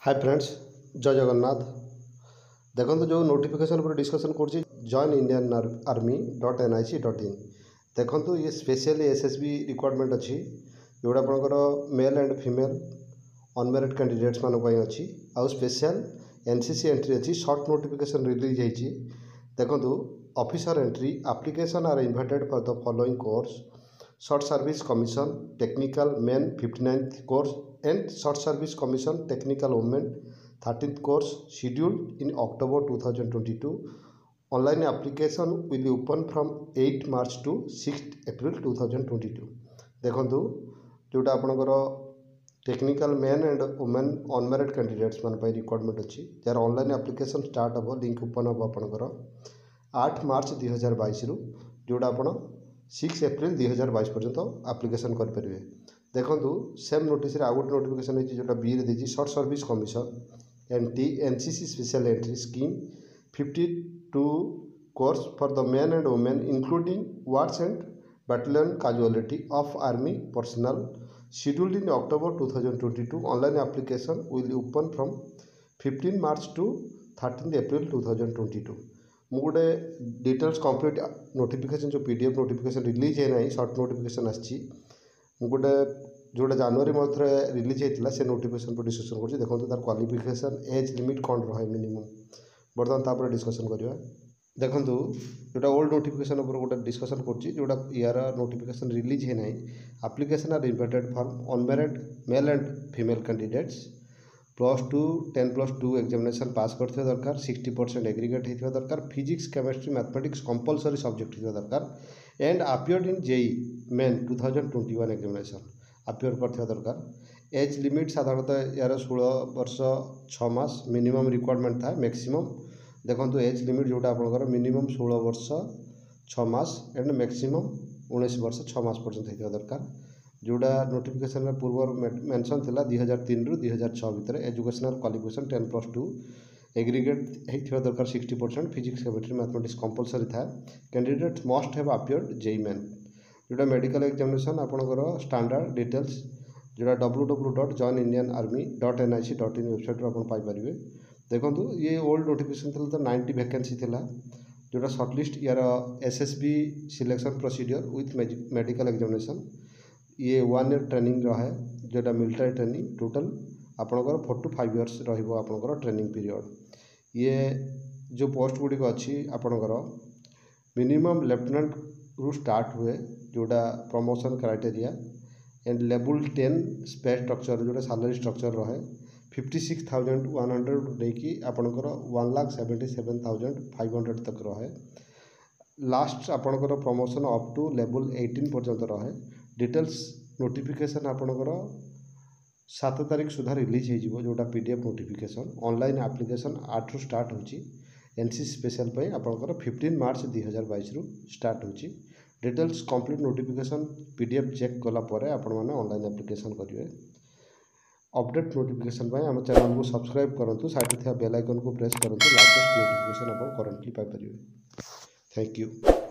Hi friends, जय जगन्नाथ। देखो जो नोटिफिकेशन पर डिस्कशन कर जॉइन इंडियन आर्मी .nic.in देखो ये स्पेशली एसएसबी रिक्वायरमेंट अच्छी जोड़ा आपंकर male and female unmarried candidates मानी अच्छी आउ स्पेशल एनसीसी एंट्री अच्छी शॉर्ट नोटिफिकेशन रिलीज होती। देखो officer entry application are invited for the following course short service commission technical men 59th course and short service commission technical women 13th course scheduled in October 2022. Online application will be open from 8 March to 6 April 2022. देखो जोटा आपंकर technical men and women unmarried candidates मान requirement अच्छी यार online application start हम link open हम आपंकर 8 मार्च 2022 रु जोटा आप 6 एप्रिल 2022 पर्यंत एप्लिकेशन करेंगे। देखो सेम नोटिस आउ गोटे नोटिफिकेशन होती जोटा बी रे short service commission NCC special entry scheme 52 course for the men and women including wards and battalion casualty of army personnel scheduled in October 2022. Online application will open from 15 March to 13 April 2022. मु गोटे details complete notification जो PDF notification release है ना short notification आसी गोटे जोटा जनवरी month release होता से नोटिफिकेशन पर डिस्कसन कर देखो तार क्वालिफिकेशन एज लिमिट कौन रहा मिनिमम बर्तमान तापर डिस्कसन करवा। देखो जोटा ओल्ड नोटिफिकेशन उपर गोटे डिस्कसन करोटा यार नोटिफिकेशन रिलीज है ना application are invited for unmarried male and female candidates +2 10+2 examination pass करथिबा दरकार 60% एग्रीगेट होइथिबा दरकार physics chemistry mathematics compulsory subject होइथिबा दरकार and appeared in JEE Main 2021 examination appear करथिबा दरकार। एज लिमिट साधारणतः यार 16 वर्ष 6 मास मिनिमम रिक्वायरमेंट था मैक्सिमम। देखो एज लिमिट जोटा आपंकर मिनिमम 16 वर्ष 6 मास एंड मैक्सिमम 19 वर्ष 6 मास पर्यंत होइथिबा दरकार। जोड़ा नोटिफिकेशन में पूर्व मेंशन थिला 2003 रु 2006 भितर एजुकेशनल क्वालिफिकेशन 10+2 एग्रीगेट होइथिबा दरकार 60% फिजिक्स केमिस्ट्री मैथमेटिक्स कंपलसरी था। Candidate must have appeared JEE Main जोटा मेडिकल एग्जामिनेशन आपंकर स्टैंडर्ड डिटेल्स जोटा www.joinindianarmy.nic.in वेबसाइट आप पाइपर। देखो ये ओल्ड नोटिफिकेशन थी तो 90 वैकेंसी थिला जोटा सर्टलिस्ट यार SSB selection procedure with medical examination ये 1 ईयर ट्रेनिंग रहे जोटा मिलिटारी ट्रेनिंग टोटल आपंकर 4 to 5 years रहा ट्रेनिंग पीरियड। ये जो पोस्ट गुड़िक अच्छी आपंकर मिनिमम लेफ्टिनेंट रु स्टार्ट हुए जोटा promotion criteria and level 10 space structure जोटा सैलरी स्ट्रक्चर रहे 56,100 लेकिन आपंकर 1,77,500 तक रहे। लास्ट आपंकर प्रमोशन अप टू लेवल 18 पर्यंत रहे। डिटेल्स नोटिफिकेशन आपंकर 7 तारीख सुधा रिलीज हो जोटा पीडीएफ नोटिफिकेशन ऑनलाइन एप्लिकेशन 8 रु स्टार्ट होची एनसीसी स्पेशल पे आपंकर 15 मार्च 2022 रु स्टार्ट होची। Details complete notification PDF check कला परे आपण माने ऑनलाइन एप्लिकेशन करिवे। अपडेट नोटिफिकेशन पे हम चैनल को सब्सक्राइब करंतु साइड थे बेल आइकन को प्रेस करंतु लेटेस्ट नोटिफिकेशन आपण करंटली पाई परिवे। Thank you.